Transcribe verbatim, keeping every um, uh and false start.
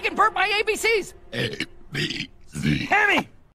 I can burp my A B Cs. A, B, C. Hammy!